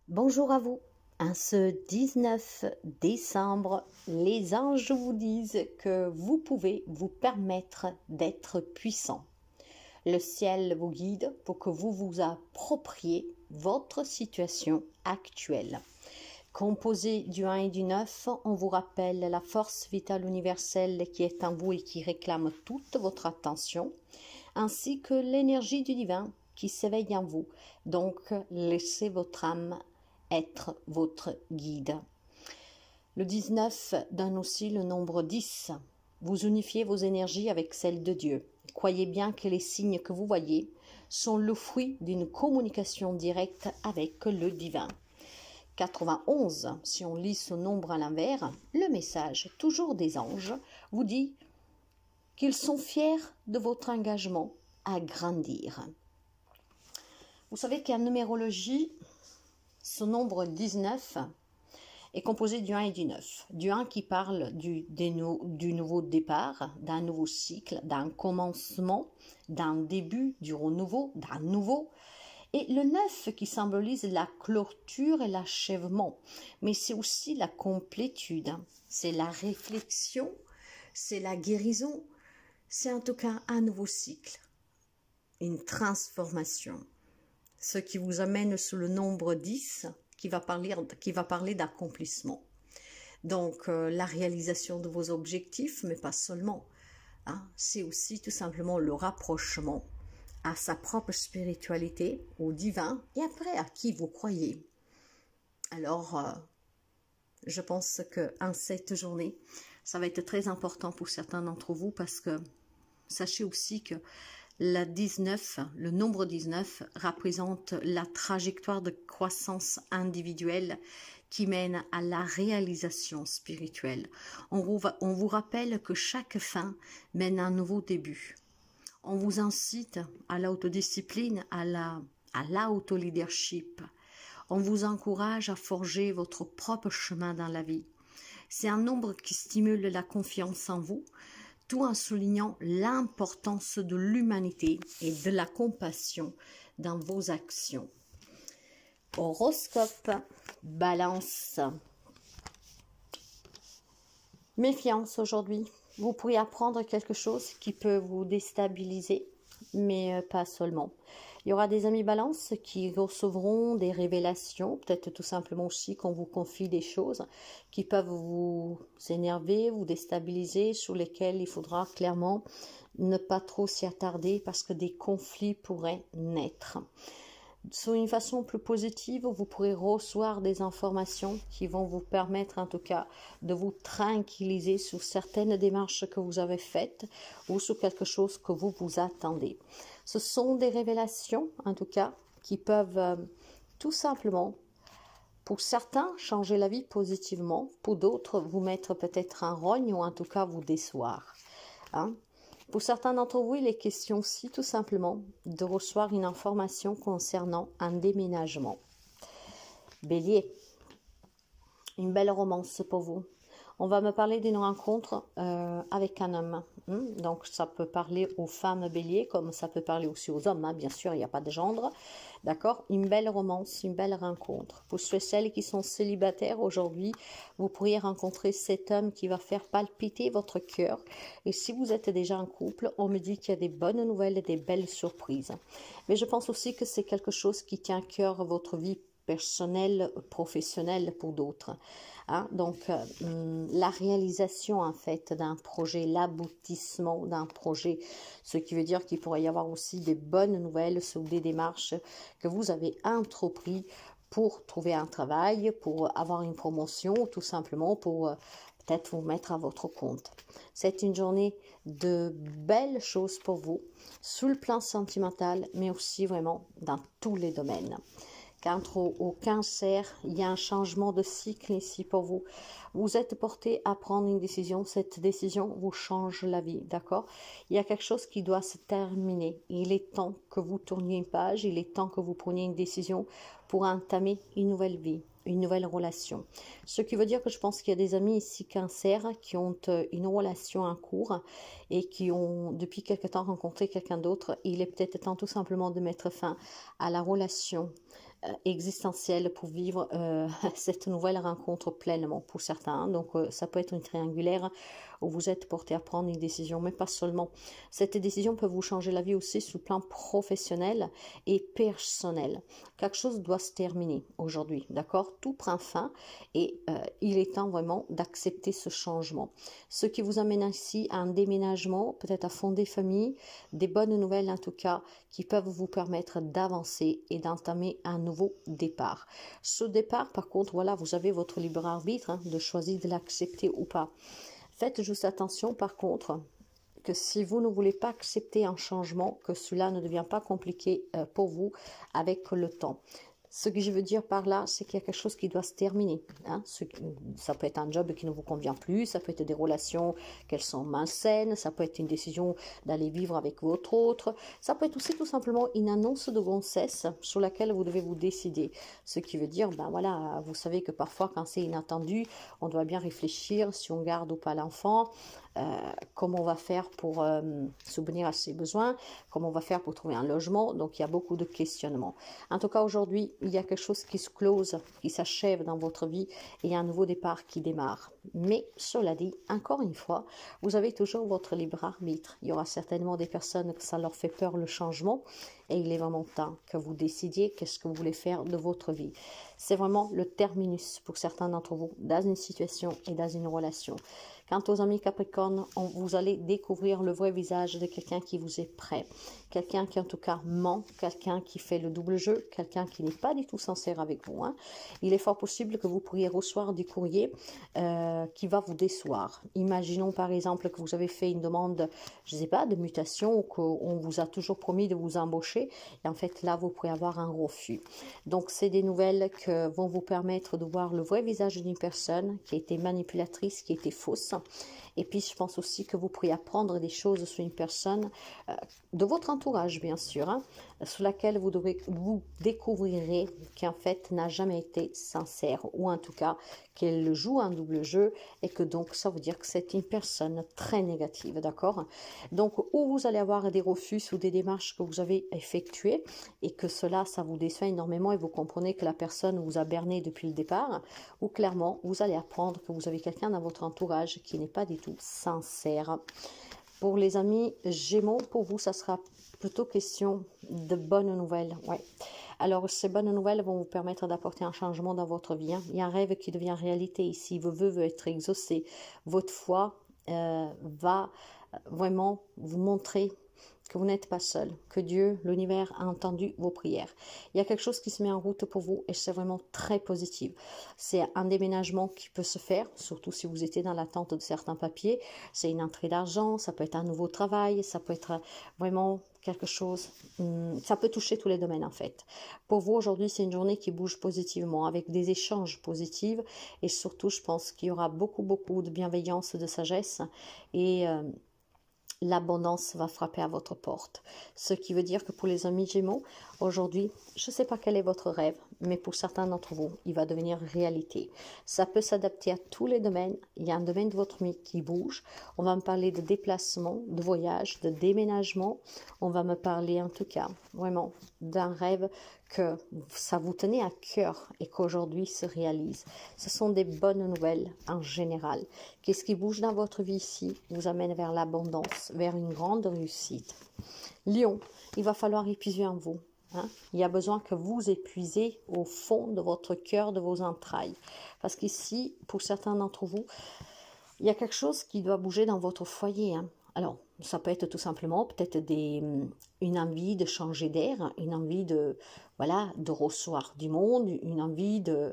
Bonjour à vous. En ce 19 décembre, les anges vous disent que vous pouvez vous permettre d'être puissant. Le ciel vous guide pour que vous vous appropriez votre situation actuelle. Composé du 1 et du 9, on vous rappelle la force vitale universelle qui est en vous et qui réclame toute votre attention, ainsi que l'énergie du divin qui s'éveille en vous. Donc, laissez votre âme être votre guide. Le 19 donne aussi le nombre 10. Vous unifiez vos énergies avec celles de Dieu. Croyez bien que les signes que vous voyez sont le fruit d'une communication directe avec le divin. 91, si on lit ce nombre à l'envers, le message, toujours des anges, vous dit qu'ils sont fiers de votre engagement à grandir. Vous savez qu'en numérologie, ce nombre 19 est composé du 1 et du 9. Du 1 qui parle du nouveau départ, d'un nouveau cycle, d'un commencement, d'un début, du renouveau, d'un nouveau. Et le 9 qui symbolise la clôture et l'achèvement. Mais c'est aussi la complétude, c'est la réflexion, c'est la guérison. C'est en tout cas un nouveau cycle, une transformation. Ce qui vous amène sous le nombre 10 qui va parler d'accomplissement. Donc, la réalisation de vos objectifs, mais pas seulement. C'est aussi tout simplement le rapprochement à sa propre spiritualité, au divin, et après à qui vous croyez. Alors, je pense qu'en cette journée, ça va être très important pour certains d'entre vous parce que sachez aussi que le nombre 19 représente la trajectoire de croissance individuelle qui mène à la réalisation spirituelle. On vous rappelle que chaque fin mène à un nouveau début. On vous incite à l'autodiscipline, à l'auto-leadership. On vous encourage à forger votre propre chemin dans la vie. C'est un nombre qui stimule la confiance en vous, tout en soulignant l'importance de l'humanité et de la compassion dans vos actions. Horoscope, Balance. Méfiance aujourd'hui. Vous pourriez apprendre quelque chose qui peut vous déstabiliser, mais pas seulement. Il y aura des amis Balance qui recevront des révélations, peut-être tout simplement aussi qu'on vous confie des choses qui peuvent vous énerver, vous déstabiliser, sur lesquelles il faudra clairement ne pas trop s'y attarder parce que des conflits pourraient naître. Sur une façon plus positive, vous pourrez recevoir des informations qui vont vous permettre en tout cas de vous tranquilliser sur certaines démarches que vous avez faites ou sur quelque chose que vous vous attendez. Ce sont des révélations en tout cas qui peuvent tout simplement, pour certains, changer la vie positivement, pour d'autres vous mettre peut-être un rogne ou en tout cas vous décevoir. Pour certains d'entre vous, il est question aussi tout simplement de recevoir une information concernant un déménagement. Bélier, une belle romance pour vous. On va me parler d'une rencontre avec un homme. Donc, ça peut parler aux femmes bélier, comme ça peut parler aussi aux hommes. Bien sûr, il n'y a pas de gendre. D'accord? Une belle romance, une belle rencontre. Pour ceux et celles qui sont célibataires aujourd'hui, vous pourriez rencontrer cet homme qui va faire palpiter votre cœur. Et si vous êtes déjà en couple, on me dit qu'il y a des bonnes nouvelles et des belles surprises. Mais je pense aussi que c'est quelque chose qui tient à cœur votre vie personnelle, professionnelle pour d'autres. Donc, la réalisation en fait d'un projet, l'aboutissement d'un projet, ce qui veut dire qu'il pourrait y avoir aussi des bonnes nouvelles sur des démarches que vous avez entrepris pour trouver un travail, pour avoir une promotion, tout simplement pour peut-être vous mettre à votre compte. C'est une journée de belles choses pour vous, sur le plan sentimental, mais aussi vraiment dans tous les domaines. Quant au cancer, il y a un changement de cycle ici pour vous. Vous êtes porté à prendre une décision. Cette décision vous change la vie, d'accord? Il y a quelque chose qui doit se terminer. Il est temps que vous tourniez une page. Il est temps que vous preniez une décision pour entamer une nouvelle vie, une nouvelle relation. Ce qui veut dire que je pense qu'il y a des amis ici cancer qui ont une relation en cours et qui ont depuis quelque temps rencontré quelqu'un d'autre. Il est peut-être temps tout simplement de mettre fin à la relation existentielle pour vivre cette nouvelle rencontre pleinement pour certains. Donc ça peut être une triangulaire où vous êtes porté à prendre une décision, mais pas seulement. Cette décision peut vous changer la vie aussi sur le plan professionnel et personnel. Quelque chose doit se terminer aujourd'hui, d'accord? Tout prend fin et il est temps vraiment d'accepter ce changement. Ce qui vous amène ici à un déménagement, peut-être à fonder famille, des bonnes nouvelles en tout cas, qui peuvent vous permettre d'avancer et d'entamer un nouveau départ. Ce départ, par contre, voilà, vous avez votre libre arbitre hein, de choisir de l'accepter ou pas. Faites juste attention, par contre, que si vous ne voulez pas accepter un changement, que cela ne devient pas compliqué pour vous avec le temps. Ce que je veux dire par là, c'est qu'il y a quelque chose qui doit se terminer. Hein. Ça peut être un job qui ne vous convient plus, ça peut être des relations qu'elles sont malsaines, ça peut être une décision d'aller vivre avec votre autre, ça peut être aussi tout simplement une annonce de grossesse sur laquelle vous devez vous décider. Ce qui veut dire, ben voilà, vous savez que parfois quand c'est inattendu, on doit bien réfléchir si on garde ou pas l'enfant. Comment on va faire pour subvenir à ses besoins, comment on va faire pour trouver un logement. Donc il y a beaucoup de questionnements. En tout cas aujourd'hui, il y a quelque chose qui se close, qui s'achève dans votre vie et il y a un nouveau départ qui démarre. Mais cela dit, encore une fois, vous avez toujours votre libre arbitre. Il y aura certainement des personnes que ça leur fait peur le changement et il est vraiment temps que vous décidiez qu'est-ce que vous voulez faire de votre vie. C'est vraiment le terminus pour certains d'entre vous dans une situation et dans une relation. Quant aux amis Capricorne, vous allez découvrir le vrai visage de quelqu'un qui vous est prêt. Quelqu'un qui en tout cas ment, quelqu'un qui fait le double jeu, quelqu'un qui n'est pas du tout sincère avec vous. Hein. Il est fort possible que vous pourriez recevoir du courrier qui va vous décevoir. Imaginons par exemple que vous avez fait une demande, je ne sais pas, de mutation ou qu'on vous a toujours promis de vous embaucher et en fait là vous pourrez avoir un refus. Donc c'est des nouvelles qui vont vous permettre de voir le vrai visage d'une personne qui a été manipulatrice, qui a été fausse. Et puis, je pense aussi que vous pourriez apprendre des choses sur une personne de votre entourage, bien sûr, hein, sur laquelle vous découvrirez qu'en fait, n'a jamais été sincère, ou en tout cas, qu'elle joue un double jeu, et que donc, ça veut dire que c'est une personne très négative, d'accord? Donc, où vous allez avoir des refus ou des démarches que vous avez effectuées, et que cela, ça vous déçoit énormément, et vous comprenez que la personne vous a berné depuis le départ, ou clairement, vous allez apprendre que vous avez quelqu'un dans votre entourage qui n'est pas du tout sincère. Pour les amis Gémeaux, pour vous, ça sera plutôt question de bonnes nouvelles. Ouais. Alors, ces bonnes nouvelles vont vous permettre d'apporter un changement dans votre vie. Hein. Il y a un rêve qui devient réalité ici. Vos vœux veulent être exaucés. Votre foi va vraiment vous montrer que vous n'êtes pas seul, que Dieu, l'univers a entendu vos prières. Il y a quelque chose qui se met en route pour vous et c'est vraiment très positif. C'est un déménagement qui peut se faire, surtout si vous étiez dans l'attente de certains papiers. C'est une entrée d'argent, ça peut être un nouveau travail, ça peut être vraiment quelque chose, ça peut toucher tous les domaines en fait. Pour vous aujourd'hui, c'est une journée qui bouge positivement, avec des échanges positifs et surtout, je pense qu'il y aura beaucoup de bienveillance, de sagesse et l'abondance va frapper à votre porte. Ce qui veut dire que pour les amis Gémeaux, aujourd'hui, je ne sais pas quel est votre rêve, mais pour certains d'entre vous, il va devenir réalité. Ça peut s'adapter à tous les domaines. Il y a un domaine de votre vie qui bouge. On va me parler de déplacement, de voyage, de déménagement. On va me parler en tout cas, vraiment, d'un rêve que ça vous tenait à cœur et qu'aujourd'hui se réalise. Ce sont des bonnes nouvelles en général. Qu'est-ce qui bouge dans votre vie ici vous amène vers l'abondance, vers une grande réussite. Lion, il va falloir épuiser en vous. Hein? Il y a besoin que vous épuisez au fond de votre cœur, de vos entrailles. Parce qu'ici, pour certains d'entre vous, il y a quelque chose qui doit bouger dans votre foyer. Hein? Alors, ça peut être tout simplement peut-être une envie de changer d'air, une envie de recevoir du monde, une envie de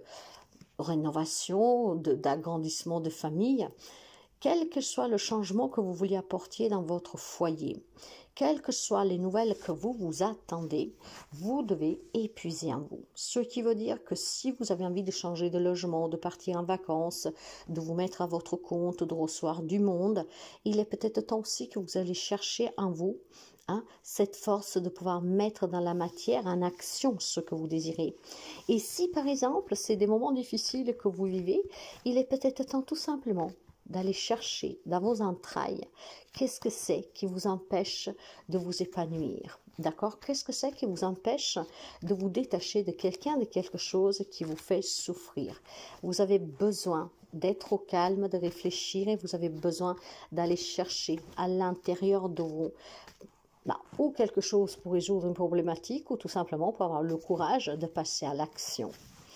rénovation, d'agrandissement de famille. Quel que soit le changement que vous vouliez apporter dans votre foyer, quelles que soient les nouvelles que vous vous attendez, vous devez épuiser en vous. Ce qui veut dire que si vous avez envie de changer de logement, de partir en vacances, de vous mettre à votre compte, de recevoir du monde, il est peut-être temps aussi que vous allez chercher en vous cette force de pouvoir mettre dans la matière en action ce que vous désirez. Et si par exemple c'est des moments difficiles que vous vivez, il est peut-être temps tout simplement d'aller chercher dans vos entrailles qu'est-ce que c'est qui vous empêche de vous épanouir. D'accord? Qu'est-ce que c'est qui vous empêche de vous détacher de quelqu'un, de quelque chose qui vous fait souffrir? Vous avez besoin d'être au calme, de réfléchir et vous avez besoin d'aller chercher à l'intérieur de vous ou quelque chose pour résoudre une problématique ou tout simplement pour avoir le courage de passer à l'action.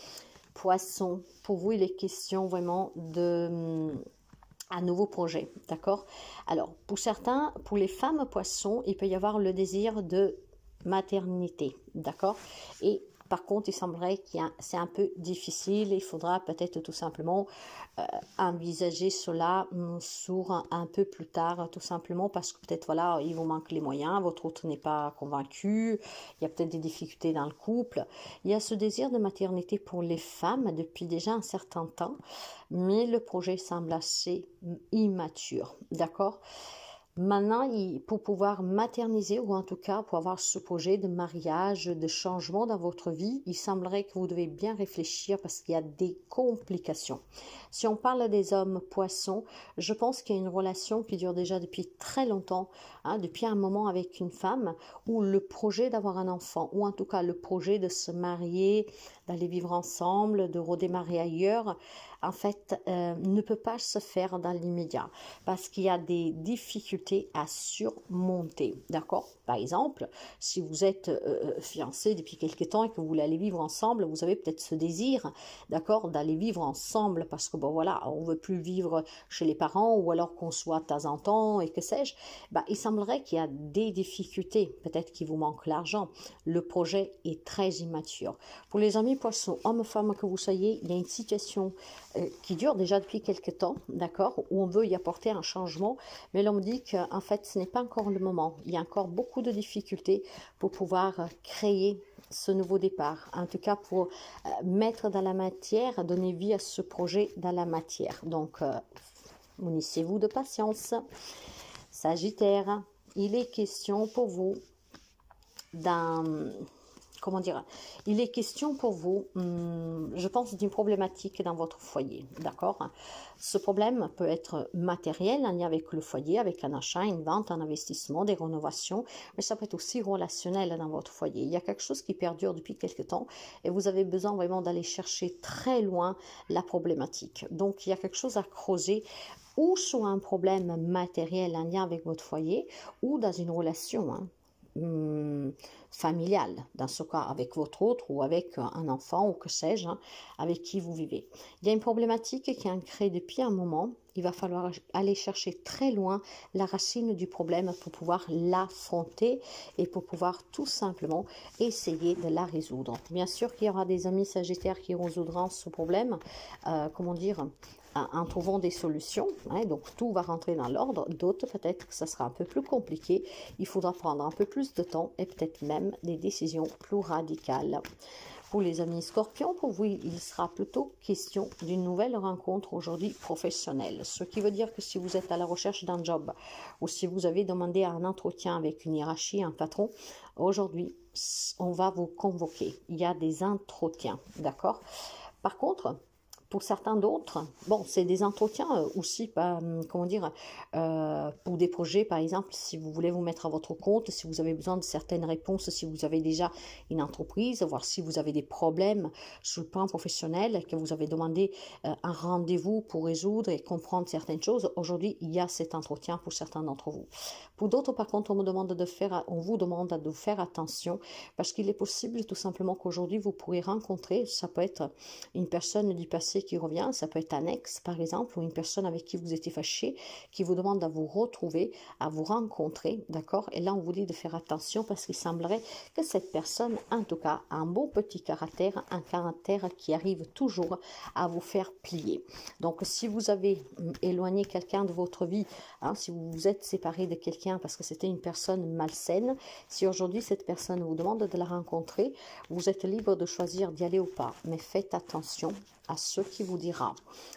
Poisson, pour vous, il est question vraiment de un nouveau projet, d'accord? Alors, pour certains, pour les femmes poissons, il peut y avoir le désir de maternité, d'accord? Et par contre, il semblerait que c'est un peu difficile. Il faudra peut-être tout simplement envisager cela sur un peu plus tard, tout simplement parce que peut-être, voilà, il vous manque les moyens, votre autre n'est pas convaincu, il y a peut-être des difficultés dans le couple. Il y a ce désir de maternité pour les femmes depuis déjà un certain temps, mais le projet semble assez immature, d'accord? Maintenant, pour pouvoir materniser ou en tout cas pour avoir ce projet de mariage, de changement dans votre vie, il semblerait que vous devez bien réfléchir parce qu'il y a des complications. Si on parle des hommes poissons, je pense qu'il y a une relation qui dure déjà depuis très longtemps, depuis un moment avec une femme, où le projet d'avoir un enfant, ou en tout cas le projet de se marier, d'aller vivre ensemble, de redémarrer ailleurs, en fait, ne peut pas se faire dans l'immédiat parce qu'il y a des difficultés à surmonter, d'accord? Par exemple, si vous êtes fiancé depuis quelque temps et que vous voulez aller vivre ensemble, vous avez peut-être ce désir, d'accord, d'aller vivre ensemble parce que, bon, voilà, on veut plus vivre chez les parents ou alors qu'on soit de temps en temps et que sais-je, il semblerait qu'il y a des difficultés, peut-être qu'il vous manque l'argent, le projet est très immature. Pour les amis poissons, hommes, femmes que vous soyez, il y a une situation qui dure déjà depuis quelques temps, d'accord, où on veut y apporter un changement, mais l'on me dit qu'en fait, ce n'est pas encore le moment. Il y a encore beaucoup de difficultés pour pouvoir créer ce nouveau départ, en tout cas pour mettre dans la matière, donner vie à ce projet dans la matière. Donc, munissez-vous de patience. Sagittaire, il est question pour vous d'un... Comment dire, il est question pour vous, je pense, d'une problématique dans votre foyer, d'accord? Ce problème peut être matériel, en lien avec le foyer, avec un achat, une vente, un investissement, des rénovations, mais ça peut être aussi relationnel dans votre foyer. Il y a quelque chose qui perdure depuis quelque temps et vous avez besoin vraiment d'aller chercher très loin la problématique. Donc, il y a quelque chose à creuser ou sur un problème matériel en lien avec votre foyer ou dans une relation, familiale, dans ce cas avec votre autre ou avec un enfant ou que sais-je, avec qui vous vivez. Il y a une problématique qui est ancrée depuis un moment. Il va falloir aller chercher très loin la racine du problème pour pouvoir l'affronter et pour pouvoir tout simplement essayer de la résoudre. Bien sûr qu'il y aura des amis sagittaires qui résoudront ce problème, en trouvant des solutions, donc tout va rentrer dans l'ordre. D'autres, peut-être que ça sera un peu plus compliqué, il faudra prendre un peu plus de temps et peut-être même des décisions plus radicales. Pour les amis scorpions, pour vous, il sera plutôt question d'une nouvelle rencontre aujourd'hui professionnelle. Ce qui veut dire que si vous êtes à la recherche d'un job ou si vous avez demandé un entretien avec une hiérarchie, un patron, aujourd'hui, on va vous convoquer. Il y a des entretiens, d'accord? Par contre, pour certains d'autres, bon, c'est des entretiens aussi, pour des projets, par exemple, si vous voulez vous mettre à votre compte, si vous avez besoin de certaines réponses, si vous avez déjà une entreprise, voir si vous avez des problèmes sur le plan professionnel, que vous avez demandé un rendez-vous pour résoudre et comprendre certaines choses. Aujourd'hui, il y a cet entretien pour certains d'entre vous. Pour d'autres, par contre, on vous demande de faire attention parce qu'il est possible tout simplement qu'aujourd'hui, vous pourrez rencontrer, ça peut être une personne du passé qui revient, ça peut être un ex par exemple, ou une personne avec qui vous étiez fâché, qui vous demande à vous retrouver, à vous rencontrer, d'accord? Et là, on vous dit de faire attention parce qu'il semblerait que cette personne, en tout cas, a un bon petit caractère, un caractère qui arrive toujours à vous faire plier. Donc, si vous avez éloigné quelqu'un de votre vie, si vous vous êtes séparé de quelqu'un parce que c'était une personne malsaine, si aujourd'hui cette personne vous demande de la rencontrer, vous êtes libre de choisir d'y aller ou pas, mais faites attention à ce qui vous dira.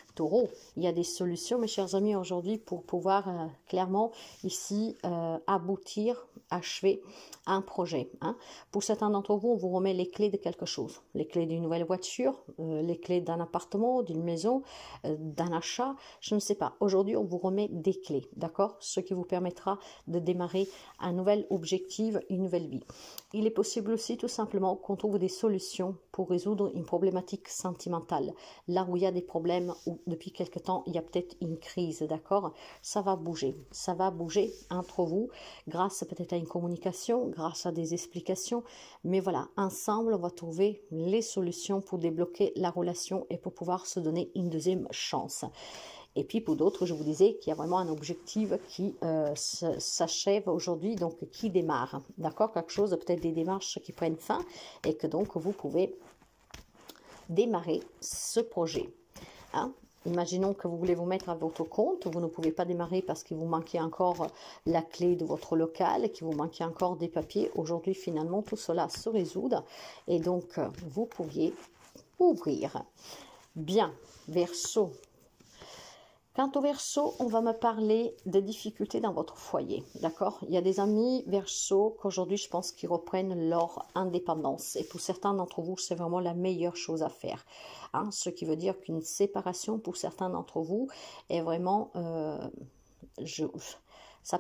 Taureau, il y a des solutions, mes chers amis, aujourd'hui pour pouvoir clairement ici aboutir, achever un projet. Hein. Pour certains d'entre vous, on vous remet les clés de quelque chose. Les clés d'une nouvelle voiture, les clés d'un appartement, d'une maison, d'un achat, je ne sais pas. Aujourd'hui, on vous remet des clés, d'accord? Ce qui vous permettra de démarrer un nouvel objectif, une nouvelle vie. Il est possible aussi tout simplement qu'on trouve des solutions pour résoudre une problématique sentimentale. Là où il y a des problèmes, où depuis quelque temps, il y a peut-être une crise, d'accord? Ça va bouger entre vous, grâce peut-être à une communication, grâce à des explications. Mais voilà, ensemble, on va trouver les solutions pour débloquer la relation et pour pouvoir se donner une deuxième chance. Et puis pour d'autres, je vous disais qu'il y a vraiment un objectif qui s'achève aujourd'hui, donc qui démarre. D'accord? Quelque chose, peut-être des démarches qui prennent fin et que donc vous pouvez démarrer ce projet. Hein? Imaginons que vous voulez vous mettre à votre compte, vous ne pouvez pas démarrer parce qu'il vous manquait encore la clé de votre local, qu'il vous manquait encore des papiers. Aujourd'hui, finalement, tout cela se résout et donc vous pourriez ouvrir. Bien, Verseau. Quant au Verseau, on va me parler des difficultés dans votre foyer, d'accord? Il y a des amis Verseau qu'aujourd'hui, je pense qu'ils reprennent leur indépendance. Et pour certains d'entre vous, c'est vraiment la meilleure chose à faire. Hein? Ce qui veut dire qu'une séparation, pour certains d'entre vous, est vraiment... ça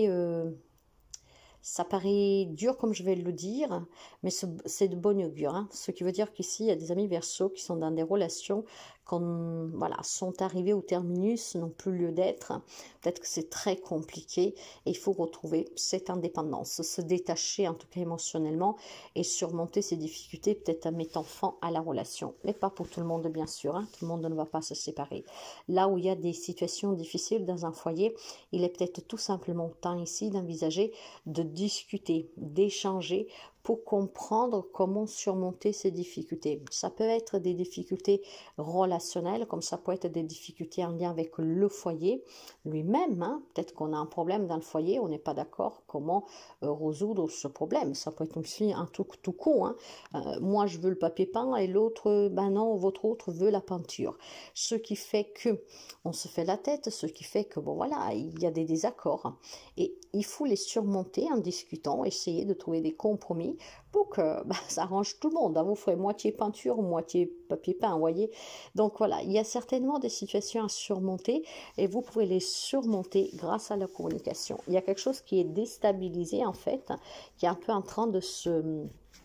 paraît dur comme je vais le dire, mais c'est de bon augure. Hein? Ce qui veut dire qu'ici, il y a des amis Verseau qui sont dans des relations voilà, sont arrivés au terminus, n'ont plus lieu d'être. Peut-être que c'est très compliqué et il faut retrouver cette indépendance, se détacher en tout cas émotionnellement et surmonter ces difficultés, peut-être en mettant fin à la relation. Mais pas pour tout le monde, bien sûr. Hein. Tout le monde ne va pas se séparer. Là où il y a des situations difficiles dans un foyer, il est peut-être tout simplement temps ici d'envisager de discuter, d'échanger pour comprendre comment surmonter ces difficultés. Ça peut être des difficultés relationnelles, comme ça peut être des difficultés en lien avec le foyer lui-même. Hein. Peut-être qu'on a un problème dans le foyer, on n'est pas d'accord comment résoudre ce problème. Ça peut être aussi un truc tout con. Hein. Moi, je veux le papier peint et l'autre, ben non, votre autre veut la peinture. Ce qui fait que on se fait la tête, ce qui fait que, bon voilà, il y a des désaccords. Et il faut les surmonter en discutant, essayer de trouver des compromis pour que ça arrange tout le monde. Vous ferez moitié peinture, moitié papier peint, vous voyez. Donc voilà, il y a certainement des situations à surmonter et vous pouvez les surmonter grâce à la communication. Il y a quelque chose qui est déstabilisé en fait, qui est un peu en train de se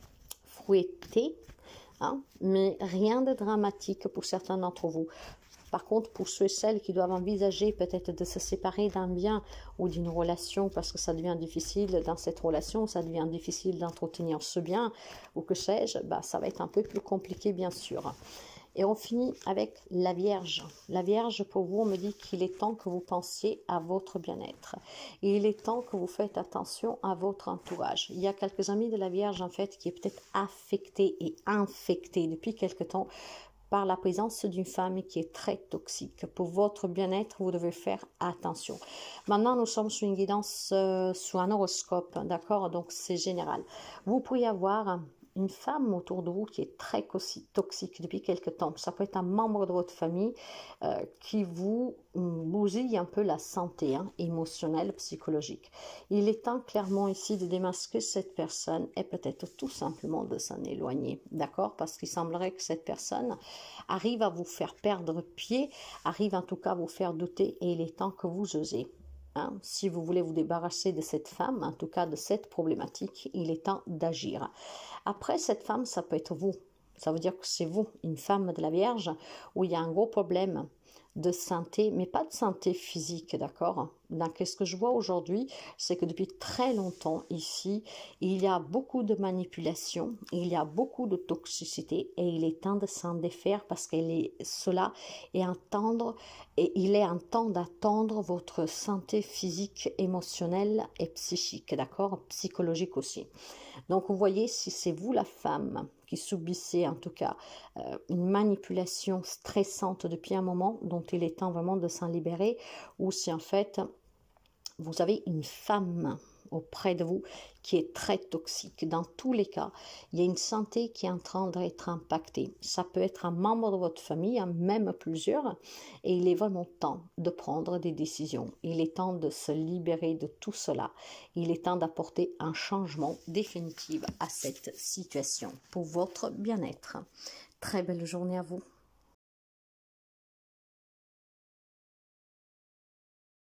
fouetter, hein, mais rien de dramatique pour certains d'entre vous. Par contre, pour ceux et celles qui doivent envisager peut-être de se séparer d'un bien ou d'une relation parce que ça devient difficile dans cette relation, ça devient difficile d'entretenir ce bien ou que sais-je, ça va être un peu plus compliqué bien sûr. Et on finit avec la Vierge. La Vierge, pour vous, on me dit qu'il est temps que vous pensiez à votre bien-être. Et il est temps que vous faites attention à votre entourage. Il y a quelques amis de la Vierge, en fait, qui est peut-être affecté et infecté depuis quelque temps par la présence d'une femme qui est très toxique. Pour votre bien-être, vous devez faire attention. Maintenant, nous sommes sous une guidance, sous un horoscope, d'accord? Donc, c'est général. Vous pouvez avoir une femme autour de vous qui est très toxique depuis quelque temps. Ça peut être un membre de votre famille qui vous bousille un peu la santé émotionnelle, psychologique. Il est temps clairement ici de démasquer cette personne et peut-être tout simplement de s'en éloigner, d'accord? Parce qu'il semblerait que cette personne arrive à vous faire perdre pied, arrive en tout cas à vous faire douter et il est temps que vous osez. Hein, si vous voulez vous débarrasser de cette femme, en tout cas de cette problématique, il est temps d'agir. Après, cette femme, ça peut être vous. Ça veut dire que c'est vous, une femme de la Vierge, où il y a un gros problème de santé, mais pas de santé physique, d'accord? Donc, ce que je vois aujourd'hui, c'est que depuis très longtemps ici, il y a beaucoup de manipulation, il y a beaucoup de toxicité et il est temps de s'en défaire parce que cela est il est un temps d'attendre votre santé physique, émotionnelle et psychique, d'accord? Psychologique aussi. Donc, vous voyez, si c'est vous la femme qui subissez en tout cas une manipulation stressante depuis un moment dont il est temps vraiment de s'en libérer, ou si en fait vous avez une femme auprès de vous qui est très toxique. Dans tous les cas, il y a une santé qui est en train d'être impactée. Ça peut être un membre de votre famille, même plusieurs, et il est vraiment temps de prendre des décisions. Il est temps de se libérer de tout cela. Il est temps d'apporter un changement définitif à cette situation pour votre bien-être. Très belle journée à vous.